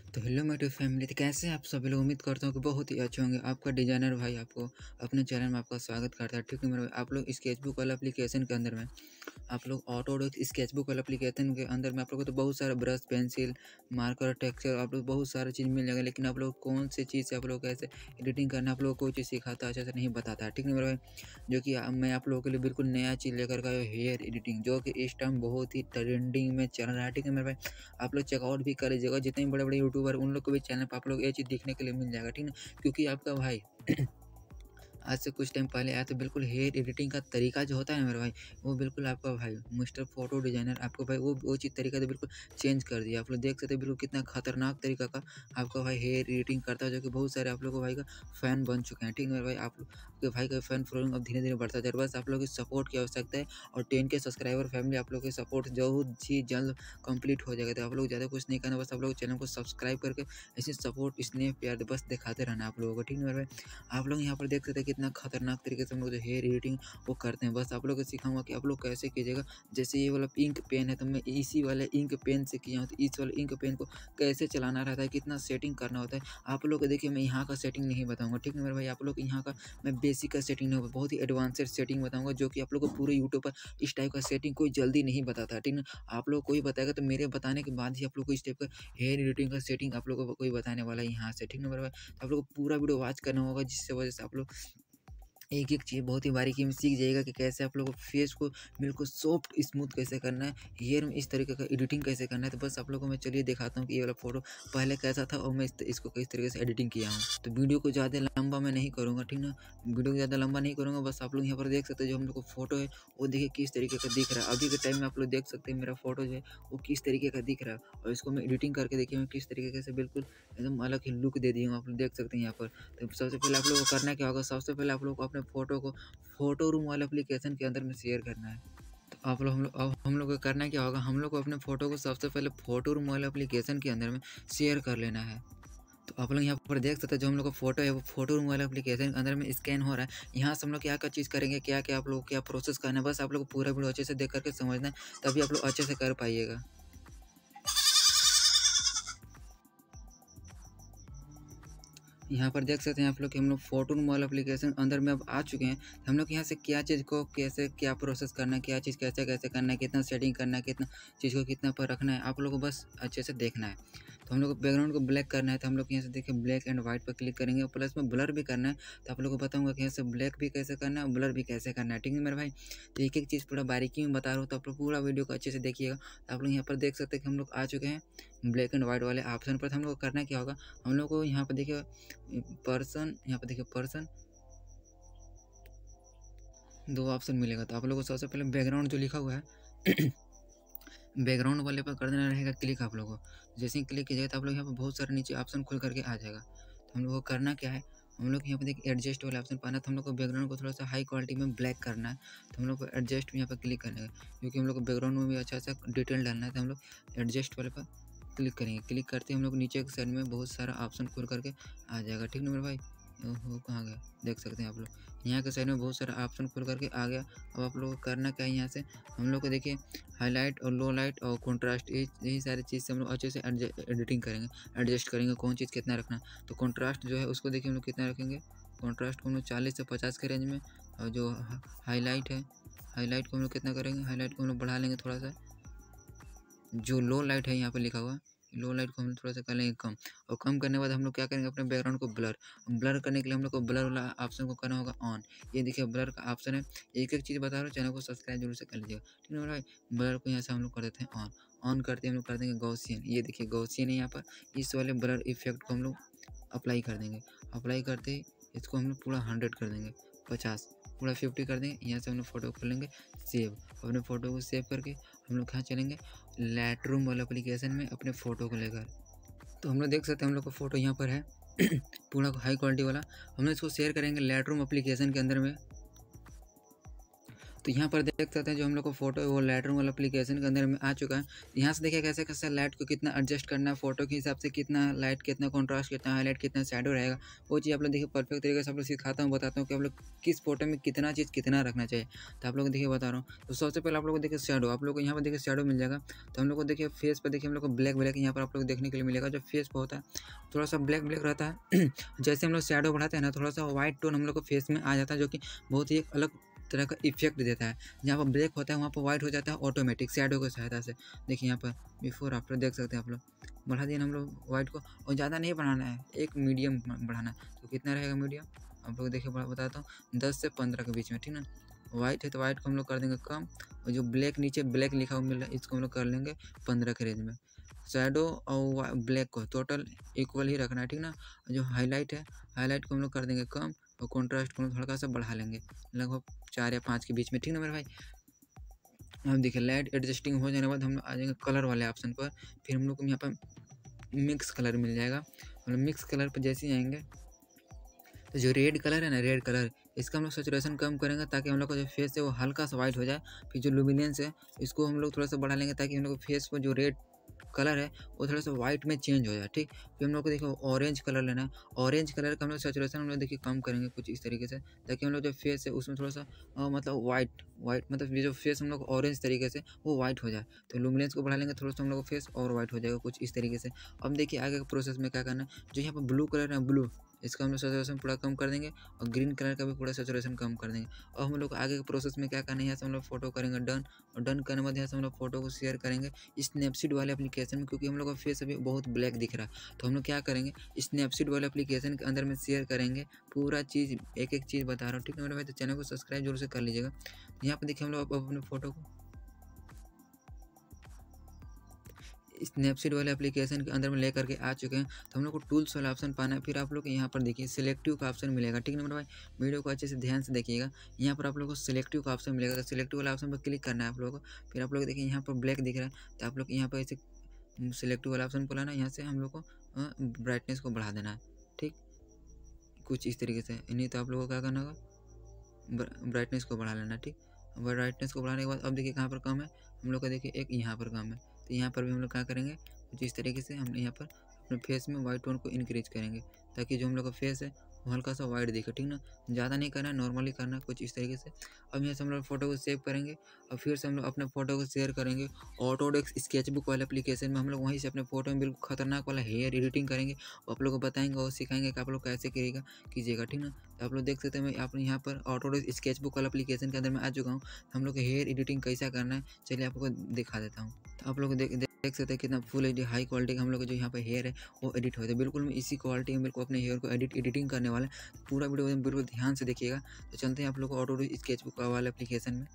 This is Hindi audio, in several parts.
तो हेलो मेरी यूट्यूब फैमिली, तो कैसे हैं आप सभी लोग। उम्मीद करता हूँ कि बहुत ही अच्छे होंगे। आपका डिजाइनर भाई आपको अपने चैनल में आपका स्वागत करता है। ठीक है मेरे भाई, आप लोग स्केचबुक वाला एप्लीकेशन के अंदर में आप लोग ऑटोडेस्क स्केचबुक वाला एप्लीकेशन के अंदर में आप लोग को तो बहुत सारा ब्रश, पेंसिल, मार्कर, टेक्सचर आप लोग बहुत सारा चीज़ मिल जाएगा। लेकिन आप लोग कौन सी चीज़ से आप लोग कैसे एडिटिंग करना आप लोग को कोई चीज़ सिखाता अच्छे से नहीं बताता है। ठीक है मेरे भाई, जो कि मैं आप लोगों के लिए बिल्कुल नया चीज़ लेकर का हेयर एडिटिंग, जो कि इस टाइम बहुत ही ट्रेंडिंग में चल रहा है। ठीक है मेरे भाई, आप लोग चेकआउट भी कर लीजिएगा। जितने भी बड़े-बड़े यूट्यूबर उन लोग को भी चैनल पे आप लोग ये चीज़ देखने के लिए मिल जाएगा, ठीक है ना? क्योंकि आपका भाई आज से कुछ टाइम पहले आया तो बिल्कुल हेयर एडिटिंग का तरीका जो होता है ना मेरे भाई, वो बिल्कुल आपका भाई मिस्टर फोटो डिज़ाइनर आपको भाई वो चीज़ तरीका तो बिल्कुल चेंज कर दिया। आप लोग देख सकते हैं बिल्कुल कितना खतरनाक तरीका का आपका भाई हेयर एडिटिंग करता है, जो कि बहुत सारे आप लोगों को भाई का फ़ैन बन चुके हैं। ठीक है मेरे भाई, आप लोग के भाई का फ़ैन फॉलोइंग अब धीरे-धीरे बढ़ता जा रहा है। बस आप लोगों की सपोर्ट की आवश्यकता है और 10 के सब्सक्राइबर फैमिली आप लोग की सपोर्ट बहुत ही जल्द कंप्लीट हो जाएगा। तो आप लोग ज़्यादा कुछ नहीं करना, बस आप लोग चैनल को सब्सक्राइब करके ऐसे सपोर्ट, स्नेह, प्यार बस दिखाते रहना आप लोगों को। ठीक है मेरे भाई, आप लोग यहाँ पर देख सकते हैं कितना खतरनाक तरीके से हम लोग जो हेयर एडिटिंग वो करते हैं। बस आप लोग को सिखाऊंगा कि आप लोग कैसे कीजिएगा। जैसे ये वाला इंक पेन है तो मैं इसी वाले इंक पेन से किया हूँ, तो इस वाले इंक पेन को कैसे चलाना रहता है, कितना सेटिंग करना होता है आप लोग को देखिए। मैं यहाँ का सेटिंग नहीं बताऊंगा, ठीक है मेरे भाई। आप लोग यहाँ का मैं बेसिक का सेटिंग नहीं, बहुत ही एडवांसेड सेटिंग बताऊंगा, जो कि आप लोग को पूरे यूट्यूब पर इस टाइप का सेटिंग कोई जल्दी नहीं बताता, ठीक है। आप लोग कोई बताएगा तो मेरे बताने के बाद ही आप लोग को इस टाइप का हेयर एडिटिंग का सेटिंग आप लोग को कोई बताने वाला है यहाँ से, ठीक है मेरे भाई। तो आप लोग को पूरा वीडियो वॉच करना होगा, जिससे वजह से आप लोग एक-एक चीज़ बहुत ही बारीकी में सीख जाइएगा कि कैसे आप लोगों को फेस को बिल्कुल सॉफ्ट स्मूथ कैसे करना है, हेयर में इस तरीके का एडिटिंग कैसे करना है। तो बस आप लोगों को मैं चलिए दिखाता हूँ कि ये वाला फ़ोटो पहले कैसा था और मैं इसको किस तरीके से एडिटिंग किया हूँ। तो वीडियो को ज़्यादा लंबा मैं नहीं करूँगा, ठीक ना? वीडियो को ज़्यादा लंबा नहीं करूँगा, बस आप लोग यहाँ पर देख सकते हैं जो हम लोग को फ़ोटो है वो देखिए किस तरीके का दिख रहा है। अभी के टाइम में आप लोग देख सकते हैं मेरा फ़ोटो जो है वो किस तरीके का दिख रहा है, और इसको मैं एडिटिंग करके देखिए मैं किस तरीके से बिल्कुल एकदम अलग ही लुक दे दिया हूँ, आप लोग देख सकते हैं यहाँ पर। तो सबसे पहले आप लोगों को करना क्या होगा, सबसे पहले आप लोगों को अपने फ़ोटो को फ़ोटो रूम वाले एप्लीकेशन के अंदर में शेयर करना है। तो आप लोग हम लोग को करना क्या होगा, हम लोग को अपने फ़ोटो को सबसे पहले फ़ोटो रूम वाले एप्लीकेशन के अंदर में शेयर कर लेना है। तो आप लोग यहाँ पर देख सकते हैं जो हम लोग का फ़ोटो है वो फ़ोटो रूम वाले एप्लीकेशन के अंदर में स्कैन हो रहा है। यहाँ से हम लोग क्या-क्या चीज़ करेंगे, क्या-क्या आप लोग को क्या प्रोसेस करना है, बस आप लोग को पूरा वीडियो अच्छे से देख कर के समझना है, तभी आप लोग अच्छे से कर पाइएगा। यहाँ पर देख सकते हैं आप लोग कि हम लोग फ़ोटो रूम वाला एप्लीकेशन अंदर में अब आ चुके हैं। हम लोग यहाँ से क्या चीज़ को कैसे क्या प्रोसेस करना है, क्या चीज़ कैसे-कैसे करना है, कितना सेटिंग करना है, कितना चीज़ को कितना पर रखना है, आप लोग को बस अच्छे से देखना है। तो हम लोग को बैकग्राउंड को ब्लैक करना है, तो हम लोग यहाँ से देखिए ब्लैक एंड व्हाइट पर क्लिक करेंगे और प्लस में ब्लर भी करना है। तो आप लोग को बताऊँगा कि यहाँ से ब्लैक भी कैसे करना है और ब्लर भी कैसे करना है, ठीक है मेरे भाई। तो एक-एक चीज़ पूरा बारीकी में बता रहा हूँ, तो आप लोग पूरा वीडियो को अच्छे से देखिएगा। तो आप लोग यहाँ पर देख सकते हैं कि हम लोग आ चुके हैं ब्लैक एंड व्हाइट वाले ऑप्शन पर। तो हम लोग को करना क्या होगा, हम लोग को यहाँ पर देखिए पर्सन, यहाँ पे देखिए पर्सन 2 ऑप्शन मिलेगा। तो आप लोगों को सबसे पहले बैकग्राउंड जो लिखा हुआ है बैकग्राउंड वाले पर कर देना रहेगा क्लिक आप लोगों को। जैसे ही क्लिक कीजिएगा तो आप लोग यहाँ पे बहुत सारे नीचे ऑप्शन खुल करके आ जाएगा। तो हम लोग को करना क्या है, हम लोग यहाँ पे देखिए एडजस्ट वाला ऑप्शन पाना, तो हम लोग को बैकग्राउंड को थोड़ा-सा हाई क्वालिटी में ब्लैक करना है। तो हम लोग को एडजस्ट यहाँ पे क्लिक करना है, क्योंकि हम लोग को बैकग्राउंड में भी अच्छा-सा डिटेल डालना है। तो हम लोग एडजस्ट वाले पर क्लिक करेंगे। क्लिक करते ही हम लोग नीचे के साइड में बहुत सारा ऑप्शन खुल करके आ जाएगा, ठीक ना मेरे भाई? ओहो! कहाँ गया? देख सकते हैं आप लोग। यहाँ के साइड में बहुत सारा ऑप्शन खुल करके आ गया। अब आप लोगों को करना क्या है, यहाँ से हम लोग को देखिए हाइलाइट और लो लाइट और कंट्रास्ट, यही सारी चीज़ से हम लोग अच्छे से एडिटिंग करेंगे, एडजस्ट करेंगे कौन चीज़ कितना रखना है। तो कंट्रास्ट जो है उसको देखिए हम लोग कितना रखेंगे, कंट्रास्ट को हम लोग 40 से 50 के रेंज में। और जो हाइलाइट है, हाइलाइट को हम लोग कितना करेंगे, हाइलाइट को हम लोग बढ़ा लेंगे थोड़ा-सा। जो लो लाइट है यहाँ पे लिखा हुआ, लो लाइट को हम लोग थोड़ा-सा कर लेंगे कम, और कम करने के बाद हम लोग क्या करेंगे, अपने बैकग्राउंड को ब्लर। ब्लर करने के लिए हम लोग को ब्लर वाला ऑप्शन को करना होगा ऑन। ये देखिए ब्लर का ऑप्शन है। एक-एक चीज़ बता रहा हूँ, चैनल को सब्सक्राइब ज़रूर से कर लीजिएगा, ठीक है मेरे भाई। ब्लर को यहाँ से हम लोग कर देते हैं ऑन। ऑन करते ही हम लोग कर देंगे गॉसियन। ये देखिए गॉसियन है यहाँ पर, इस वाले ब्लर इफ़ेक्ट को हम लोग अप्लाई कर देंगे। अप्लाई करते ही इसको हम लोग पूरा 100 कर देंगे, 50 पूरा 50 कर देंगे। यहाँ से हम लोग फ़ोटो कर लेंगे सेव। अपने फ़ोटो को सेव करके हम लोग कहाँ चलेंगे, लाइटरूम वाला एप्लीकेशन में अपने फ़ोटो को लेकर। तो हम लोग देख सकते हैं हम लोग का फ़ोटो यहाँ पर है पूरा हाई क्वालिटी वाला। हम लोग इसको शेयर करेंगे लाइटरूम एप्लीकेशन के अंदर में। तो यहाँ पर देख सकते हैं जो हम लोग को फोटो है वो लाइटरूम वाला एप्लीकेशन के अंदर में आ चुका है। यहाँ से देखिए कैसे कैसे लाइट को कितना एडजस्ट करना है, फोटो के हिसाब से कितना लाइट, कितना कॉन्ट्रास्ट, कितना हाईलाइट, कितना शैडो रहेगा, वो चीज़ आप लोग देखिए परफेक्ट तरीके से आप लोग सिखाता हूँ, बताता हूँ कि आप लोग किस फोटो में कितना चीज़ कितना रखना चाहिए। तो आप लोग देखिए बता रहा हूँ। तो सबसे पहले आप लोग को देखिए शैडो, आप लोग को यहाँ पर देखिए शैडो मिल जाएगा। तो हम लोग को देखिए फेस पर देखिए हम लोग को ब्लैक ब्लैक यहाँ पर आप लोग देखने के लिए मिलेगा। जो फेस पर होता है थोड़ा सा ब्लैक ब्लैक रहता है जैसे हम लोग शैडो बढ़ाते हैं ना, थोड़ा सा व्हाइट टोन हम लोग को फेस में आ जाता है, जो कि बहुत ही अलग तरह का इफेक्ट देता है। जहाँ पर ब्लैक होता है वहाँ पर व्हाइट हो जाता है ऑटोमेटिक शैडो की सहायता से। देखिए यहाँ पर बिफोर आफ्टर देख सकते हैं आप लोग। बढ़ा दिए हम लोग व्हाइट को, और ज़्यादा नहीं बढ़ाना है, एक मीडियम बढ़ाना है। तो कितना रहेगा मीडियम, आप लोग देखिए बताता हूँ, 10 से 15 के बीच में, ठीक ना। व्हाइट है तो व्हाइट को हम लोग कर देंगे कम, और जो ब्लैक नीचे ब्लैक लिखा हुआ मिल रहा है इसको हम लोग कर लेंगे 15 के रेंज में। शैडो और ब्लैक को टोटल इक्वल ही रखना है, ठीक ना। जो हाईलाइट है, हाईलाइट को हम लोग कर देंगे कम, और कॉन्ट्रास्ट को हल्का सा बढ़ा लेंगे, लगभग 4 या 5 के बीच में, ठीक ना मेरे भाई। अब देखिए लाइट एडजस्टिंग हो जाने के बाद हम लोग आ जाएंगे कलर वाले ऑप्शन पर। फिर हम लोग को यहाँ पर मिक्स कलर मिल जाएगा। हम लोग मिक्स कलर पर जैसे ही आएंगे तो जो रेड कलर है ना, रेड कलर, इसका हम लोग सैचुरेशन कम करेंगे ताकि हम लोग का जो फेस है वो हल्का सा वाइट हो जाए। फिर जो लुमिनेंस है इसको हम लोग थोड़ा सा बढ़ा लेंगे ताकि हम लोग फेस को जो रेड कलर है वो थोड़ा सा वाइट में चेंज हो जाए, ठीक। फिर हम लोग को देखिए ऑरेंज कलर लेना है। ऑरेंज कलर का हम लोग सैचुरेशन हम लोग देखिए कम करेंगे कुछ इस तरीके से, ताकि हम लोग जो फेस है उसमें थोड़ा सा मतलब वाइट मतलब ये जो फेस हम लोग ऑरेंज तरीके से वो वाइट हो जाए। तो लुमिनेंस को बढ़ा लेंगे थोड़ा सा, हम लोग का फेस और वाइट हो जाएगा कुछ इस तरीके से। अब देखिए आगे के प्रोसेस में क्या करना है। जो यहाँ पर ब्लू कलर है, ब्लू, इसका हम लोग सैचुरेशन पूरा कम कर देंगे, और ग्रीन कलर का भी पूरा सैचुरेशन कम कर देंगे। और हम लोग आगे के प्रोसेस में क्या करना है, यहाँ से हम लोग फोटो करेंगे डन, और डन करने के बाद यहाँ से हम लोग फोटो को शेयर करेंगे स्नैपसीड वाले एप्लीकेशन में, क्योंकि हम लोग का फेस अभी बहुत ब्लैक दिख रहा है। तो हम लोग क्या करेंगे, स्नैपसीड वाले एप्लीकेशन के अंदर में शेयर करेंगे पूरा चीज़, एक एक चीज़ बता रहा हूँ, ठीक है मेरे भाई। तो चैनल को सब्सक्राइब जरूर से कर लीजिएगा। यहाँ पर देखिए हम लोग अपने फोटो को स्नैपसीड वाले एप्लीकेशन के अंदर में लेकर के आ चुके हैं। तो हम लोग को टूल्स वाला ऑप्शन पाना है। फिर आप लोग यहाँ पर देखिए सिलेक्टिव का ऑप्शन मिलेगा, ठीक है मेरे भाई। वीडियो को अच्छे से ध्यान से देखिएगा। यहाँ पर आप लोग को सिलेक्टिव का ऑप्शन मिलेगा, तो सिलेक्टिव वाला ऑप्शन पर क्लिक करना है आप लोगों को। फिर आप लोग देखिए यहाँ पर ब्लैक दिख रहा है, तो आप लोग यहाँ पर ऐसे सिलेक्टिव वाला ऑप्शन को लाना है। यहाँ से हम लोग को ब्राइटनेस को बढ़ा देना है, ठीक, कुछ इस तरीके से। नहीं तो आप लोगों को क्या करना होगा, ब्राइटनेस को बढ़ा लेना, ठीक। ब्राइटनेस को बढ़ाने के बाद अब देखिए कहाँ पर कम है, हम लोग का देखिए एक यहाँ पर कम है। तो यहाँ पर भी हम लोग क्या करेंगे, कुछ इस तरीके से हम यहाँ पर अपने फेस में वाइट टोन को इंक्रीज करेंगे, ताकि जो हम लोग का फेस है वो हल्का सा वाइट दिखे, ठीक ना। ज़्यादा नहीं करना है, नॉर्मली करना है कुछ इस तरीके से। अब यहाँ से हम लोग फोटो को सेव करेंगे, और फिर से हम लोग अपने फोटो को शेयर करेंगे ऑटोडेस्क स्केचबुक वाले एप्लीकेशन में। हम लोग वहीं से अपने फोटो में बिल्कुल खतरनाक वाला हेयर एडिटिंग करेंगे, आप लोग को बताएंगे और सिखाएंगे कि आप लोग कैसे कीजिएगा, ठीक ना। तो आप लोग देख सकते हैं मैं आप यहाँ पर ऑटोडेस्क स्केचबुक वाला एप्लीकेशन के अंदर में आ चुका हूँ। हम लोग को हेयर एडिटिंग कैसा करना है चलिए आपको दिखा देता हूँ। तो आप लोग देख सकते हैं कितना full H D high quality का हम लोग का जो यहाँ पर हेयर है वो एडिट होता है। बिल्कुल मैं इसी क्वालिटी में बिल्कुल अपने हेयर को एडिटिंग करने वाला है। पूरा वीडियो बिल्कुल ध्यान से देखिएगा। तो चलते हैं आप लोग को ऑटोडेस्क स्केचबुक वाला एप्लीकेशन में।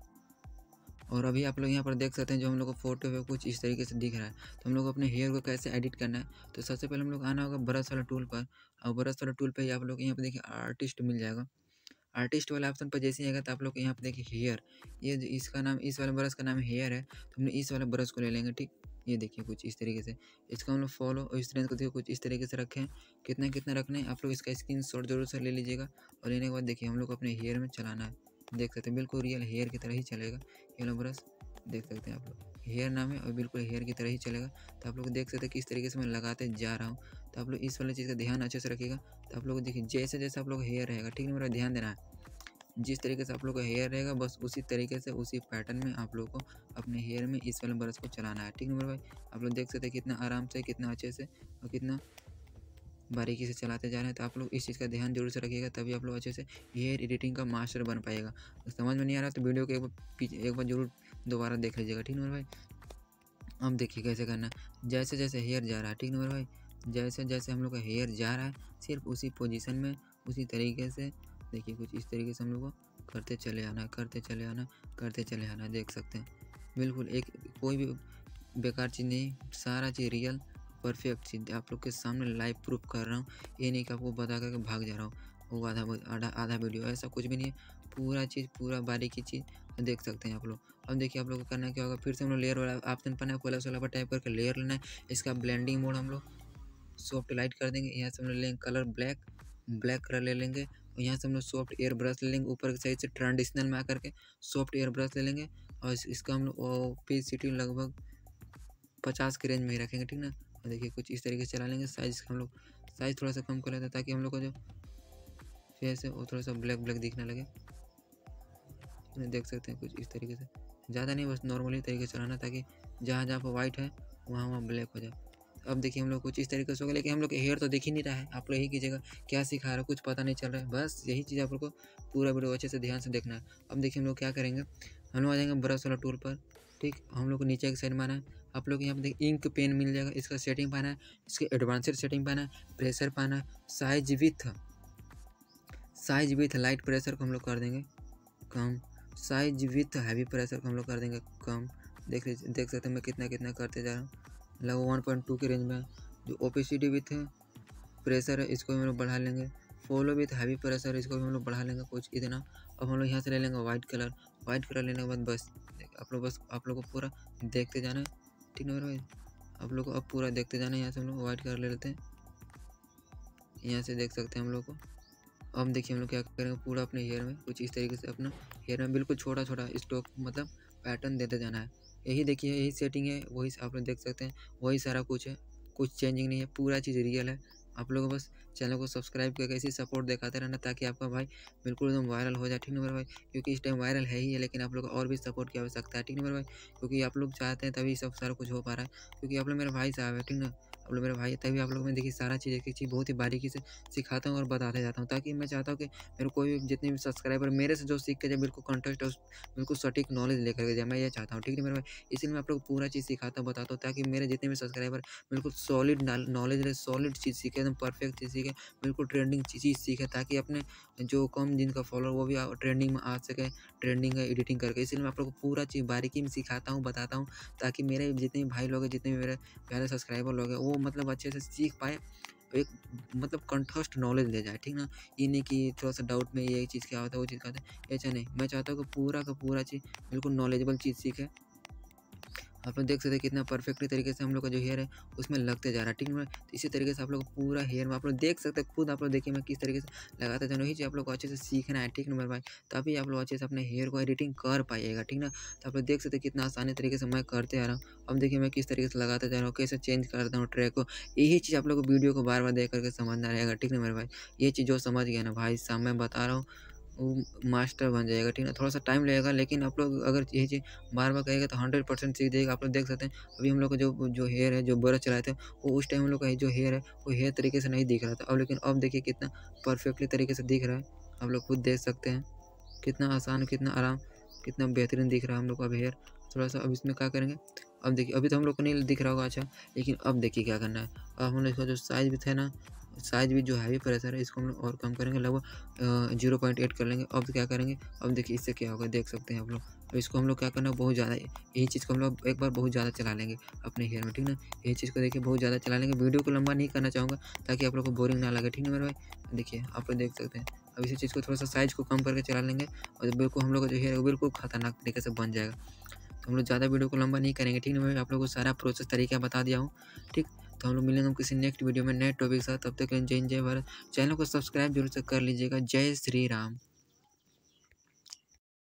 और अभी आप लोग यहाँ पर देख सकते हैं जो हम लोग का फोटो है कुछ इस तरीके से दिख रहा है। तो हम लोग अपने हेयर को कैसे एडिट करना है, तो सबसे पहले हम लोग आना होगा ब्रश वाला टूल पर, और ब्रश वाला टूल पर ही आप लोग यहाँ पर देखिए आर्टिस्ट मिल जाएगा। आर्टिस्ट वाले ऑप्शन पर जैसे ही आएगा तो आप लोग को यहाँ पर देखिए हेयर, ये इसका नाम, इस वाले ब्रश का नाम हेयर है। तो हमने इस वाले ब्रश को ले लेंगे, ठीक। ये देखिए कुछ इस तरीके से इसका हम लोग फॉलो और इस तरह को देखिए कुछ इस तरीके से रखें। कितना कितना रखना है आप लोग इसका स्क्रीनशॉट जरूर से ले लीजिएगा। और लेने के बाद देखिए हम लोग को अपने हेयर में चलाना है। देख सकते हैं बिल्कुल रियल हेयर की तरह ही चलेगा ये वाला ब्रश। देख सकते हैं आप लोग, हेयर नाम है और बिल्कुल हेयर की तरह ही चलेगा। तो आप लोग देख सकते हैं किस तरीके से मैं लगाते जा रहा हूँ। तो आप लोग इस वाले चीज़ का ध्यान अच्छे से रखिएगा। तो आप लोग देखिए जैसे जैसे आप लोग हेयर रहेगा, ठीक है, मेरा ध्यान देना है। जिस तरीके से आप लोग का हेयर रहेगा बस उसी तरीके से उसी पैटर्न में आप लोग को अपने हेयर में इस वाले ब्रश को चलाना है, ठीक है मेरे भाई। आप लोग देख सकते हैं कितना आराम से, कितना अच्छे से और कितना बारीकी से चलाते जा रहे हैं। तो आप लोग इस चीज़ का ध्यान जरूर से रखिएगा, तभी आप लोग अच्छे से हेयर एडिटिंग का मास्टर बन पाएगा। समझ में नहीं आ रहा तो वीडियो को एक बार जरूर दोबारा देख लीजिएगा, ठीक है मेरे भाई। अब देखिए कैसे करना है। जैसे जैसे हेयर जा रहा है, ठीक है मेरे भाई, जैसे जैसे हम लोग का हेयर जा रहा है सिर्फ उसी पोजीशन में उसी तरीके से देखिए कुछ इस तरीके से हम लोग को करते चले आना, करते चले आना, करते चले आना। देख सकते हैं बिल्कुल एक कोई भी बेकार चीज़ नहीं, सारा चीज़ रियल परफेक्ट चीज़ आप लोग के सामने लाइव प्रूफ कर रहा हूँ। ये नहीं कि आपको बता करके भाग जा रहा हूँ वो आधा वीडियो, ऐसा कुछ भी नहीं है। पूरा चीज़ पूरा बारीकी चीज़ देख सकते हैं आप लोग। अब देखिए आप लोग को करना क्या होगा, फिर से हम लोग लेयर वाला ऑप्शन पर प्लस वाला पर टाइप करके लेयर लेना है। इसका ब्लेंडिंग मोड हम लोग सॉफ्ट लाइट कर देंगे। यहाँ से हम लोग लेंगे कलर ब्लैक कलर ले लेंगे, और यहाँ से हम लोग सॉफ्ट एयर ब्रश ले लेंगे, ऊपर के साइड से ट्रेडिशनल में आकर के सॉफ्ट एयर ब्रश ले लेंगे और इसका हम लोग ओपेसिटी लगभग 50 के रेंज में ही रखेंगे, ठीक ना। और देखिए कुछ इस तरीके से चला लेंगे। साइज़ हम लोग साइज़ थोड़ा सा कम कर लेते हैं ताकि हम लोग का जो फेस है वो थोड़ा सा ब्लैक ब्लैक दिखने लगे। देख सकते हैं कुछ इस तरीके से, ज़्यादा नहीं, बस नॉर्मली तरीके से चलाना ताकि जहाँ जहाँ पर वाइट है वहाँ ब्लैक हो जाए। अब देखिए हम लोग कुछ इस तरीके से होगा, लेकिन हम लोग हेयर तो दिख ही नहीं रहा है। आप लोग यही कीजिएगा, क्या सिखा रहा है कुछ पता नहीं चल रहा है, बस यही चीज़ आप लोग को पूरा वीडियो अच्छे से ध्यान से देखना है। अब देखिए हम लोग क्या करेंगे, हम लोग आ जाएंगे ब्रश वाला टूल पर, ठीक। हम लोग को नीचे की साइड में आना है। आप लोग यहाँ पर देखिए इंक पेन मिल जाएगा, इसका सेटिंग पाना है, इसके एडवांसड सेटिंग पाना है, प्रेशर पाना है, साइज विथ लाइट प्रेशर को हम लोग कर देंगे कम, साइज विथ हैवी प्रेशर को हम लोग कर देंगे कम। देख सकते हैं मैं कितना करते जा रहा हूँ, लगभग 1.2 के रेंज में। जो ओपेसिटी विथ प्रेशर है इसको हम लोग बढ़ा लेंगे, फॉलो विथ हैवी प्रेशर इसको भी हम लोग बढ़ा लेंगे कुछ इतना। अब हम लोग यहाँ से ले लेंगे वाइट कलर लेने के बाद बस आप लोग को पूरा देखते जाना है, ठीक है मेरे भाई। आप लोग को अब पूरा देखते जाना है। यहाँ से हम लोग वाइट कलर ले लेते हैं, यहाँ से देख सकते हैं हम लोग को। अब देखिए हम लोग क्या करेंगे, पूरा अपने हेयर में कुछ इस तरीके से अपना हेयर में बिल्कुल छोटा स्ट्रोक मतलब पैटर्न देते जाना है। यही देखिए यही सेटिंग है, वही आप लोग देख सकते हैं, वही सारा कुछ है, कुछ चेंजिंग नहीं है, पूरा चीज़ रियल है। आप लोग बस चैनल को सब्सक्राइब करके ऐसे सपोर्ट दिखाते रहना ताकि आपका भाई बिल्कुल एकदम वायरल हो जाए, ठीक है मेरे भाई। क्योंकि इस टाइम वायरल है ही है, लेकिन आप लोग और भी सपोर्ट की आवश्यकता है, ठीक है मेरे भाई। क्योंकि आप लोग चाहते हैं तभी सब सारा कुछ हो पा रहा है, क्योंकि आप लोग मेरे भाई साहब है, ठीक ना। आप लोग मेरे भाई तभी आप लोग मैं देखिए सारा चीज़ एक एक चीज़ बहुत ही बारीकी से सिखाता हूँ और बताते जाता हूँ, ताकि मैं चाहता हूँ कि मेरे कोई भी जितने भी सब्सक्राइबर मेरे से जो सीख के जाए बिल्कुल कॉन्टेस्ट और बिल्कुल सटीक नॉलेज लेकर के जाए, मैं ये चाहता हूँ, ठीक है मेरे भाई। इसीलिए मैं आप लोग को पूरा चीज़ सिखाता हूँ, बताता हूँ, ताकि मेरे जितने भी सब्सक्राइबर बिल्कुल सॉलिड नॉलेज रहे, सॉलिड चीज़ सीखे, एकदम परफेक्ट चीज़ सीखे, बिल्कुल ट्रेंडिंग चीज़ सीखे, ताकि अपने जो कम जिनका फॉलोअर वो भी ट्रेंडिंग में आ सके, ट्रेंडिंग का एडिटिंग करके। इसलिए मैं आप लोग को पूरा चीज़ बारीकी में सिखाता हूँ, बताता हूँ, ताकि मेरे जितने भी भाई लोग हैं, जितने भी मेरे प्यारे सब्सक्राइबर लोग हैं, वो मतलब अच्छे से सीख पाए, एक मतलब कंठस्थ नॉलेज ले जाए, ठीक ना। ये नहीं कि थोड़ा सा डाउट में ये चीज़ क्या होता है वो चीज़ क्या होता है, ऐसा नहीं। मैं चाहता हूँ कि पूरा का पूरा चीज़ बिल्कुल नॉलेजेबल चीज़ सीखे। आप लोग देख सकते हैं कितना परफेक्टली तरीके से हम लोग का जो हेयर है उसमें लगते जा रहा है, ठीक है। तो इसी तरीके से आप लोग पूरा हेयर में आप लोग देख सकते हैं, खुद आप लोग देखिए मैं किस तरीके से लगाता जा रहा हूँ। यही चीज़ आप लोग को अच्छे से सीखना है, ठीक है मेरे भाई। तभी आप लोग अच्छे से अपने हेयर को एडिटिंग कर पाइएगा, ठीक ना। तो आप लोग देख सकते हैं कितना आसानी तरीके से मैं करते आ रहा हूँ। अब देखिए मैं किस तरीके से लगाते जा रहा हूँ, कैसे चेंज करता हूँ ट्रैक को। यही चीज़ आप लोग को वीडियो को बार बार देख करके समझना रहेगा, ठीक है मेरे भाई। ये चीज़ जो समझ गया ना भाई साहब, मैं बता रहा हूँ वो मास्टर बन जाएगा, ठीक है। थोड़ा सा टाइम लगेगा, लेकिन आप लोग अगर यही चीज़ बार बार कहेगा तो 100% सीख जाएगा। आप लोग देख सकते हैं अभी हम लोग का जो हेयर है, जो ब्रश चलाए थे, वो उस टाइम हम लोग का जो हेयर है वो हेयर तरीके से नहीं दिख रहा था। अब लेकिन अब देखिए कितना परफेक्टली तरीके से दिख रहा है, आप लोग खुद देख सकते हैं कितना आसान, कितना आराम, कितना बेहतरीन दिख रहा है हम लोग का अब हेयर। थोड़ा सा अब इसमें क्या करेंगे, अब देखिए अभी तो हम लोग को नहीं दिख रहा होगा अच्छा, लेकिन अब देखिए क्या करना है। अब हम लोग इसका जो साइज भी था ना, साइज भी जो हैवी प्रेशर है इसको हम लोग और कम करेंगे, लगभग 0.8 कर लेंगे। अब क्या करेंगे, अब देखिए इससे क्या होगा, देख सकते हैं आप लोग। तो इसको हम लोग क्या करना है, बहुत ज़्यादा यही चीज़ को हम लोग एक बार बहुत ज़्यादा चला लेंगे अपने हेयर में, ठीक ना। यही चीज़ को देखिए बहुत ज़्यादा चला लेंगे, वीडियो को लंबा नहीं करना चाहूँगा ताकि आप लोग को बोरिंग ना लगे, ठीक है मेरे भाई। देखिए आप लोग देख सकते हैं, अब इसी चीज़ को थोड़ा सा साइज़ को कम करके चला लेंगे और बिल्कुल हम लोग का जो हेयर है वो बिल्कुल खतरनाक तरीके से बन जाएगा। तो हम लोग ज़्यादा वीडियो को लंबा नहीं करेंगे, ठीक है मैं आप लोगों को सारा प्रोसेस तरीका बता दिया हूँ, ठीक। तो हम लोग मिलेंगे किसी नेक्स्ट वीडियो में नए टॉपिक के साथ, तब तक जय हिंद जय भारत। चैनल को सब्सक्राइब जरूर से कर लीजिएगा। जय श्री राम।